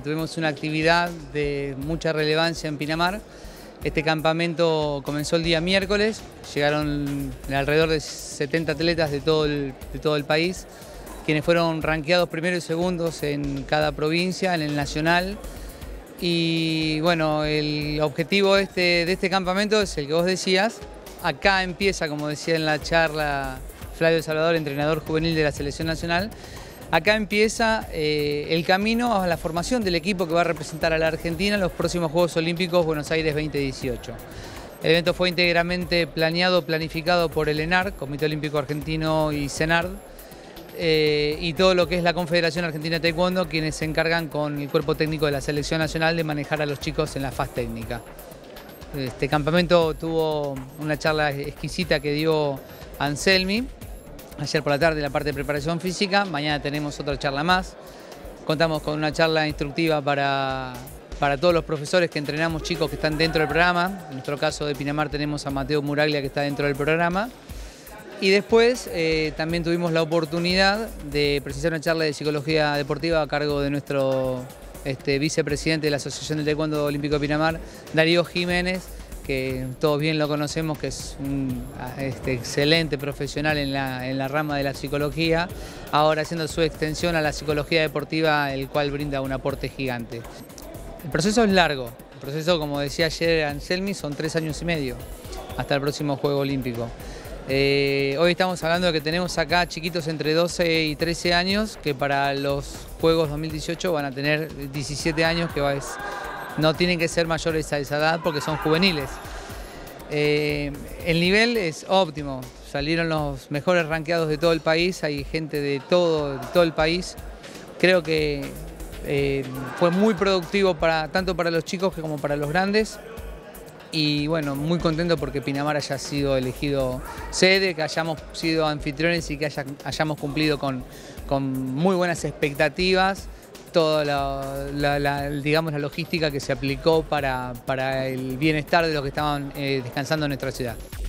tuvimos una actividad de mucha relevancia en Pinamar. Este campamento comenzó el día miércoles, llegaron alrededor de 70 atletas de todo el país, quienes fueron rankeados primeros y segundos en cada provincia, en el nacional. Y bueno, el objetivo de este campamento es el que vos decías. Acá empieza, como decía en la charla Flavio Salvador, entrenador juvenil de la Selección Nacional, acá empieza el camino a la formación del equipo que va a representar a la Argentina en los próximos Juegos Olímpicos Buenos Aires 2018. El evento fue íntegramente planificado por el ENAR, Comité Olímpico Argentino, y CENARD, y todo lo que es la Confederación Argentina de Taekwondo, quienes se encargan con el cuerpo técnico de la Selección Nacional de manejar a los chicos en la fase técnica. Este campamento tuvo una charla exquisita que dio Anselmi ayer por la tarde en la parte de preparación física. Mañana tenemos otra charla más. Contamos con una charla instructiva para todos los profesores que entrenamos chicos que están dentro del programa. En nuestro caso de Pinamar tenemos a Mateo Muraglia, que está dentro del programa. Y después también tuvimos la oportunidad de precisar una charla de psicología deportiva a cargo de nuestro vicepresidente de la Asociación del Taekwondo Olímpico de Pinamar, Darío Jiménez, que todos bien lo conocemos, que es un excelente profesional en la rama de la psicología, ahora haciendo su extensión a la psicología deportiva, el cual brinda un aporte gigante. El proceso es largo, el proceso, como decía ayer Anselmi, son 3 años y medio hasta el próximo Juego Olímpico. Hoy estamos hablando de que tenemos acá chiquitos entre 12 y 13 años que para los Juegos 2018 van a tener 17 años, que no tienen que ser mayores a esa edad porque son juveniles. El nivel es óptimo, salieron los mejores rankeados de todo el país, hay gente de todo el país. Creo que fue muy productivo tanto para los chicos como para los grandes. Y bueno, muy contento porque Pinamar haya sido elegido sede, que hayamos sido anfitriones y que hayamos cumplido con muy buenas expectativas toda digamos, la logística que se aplicó para el bienestar de los que estaban descansando en nuestra ciudad.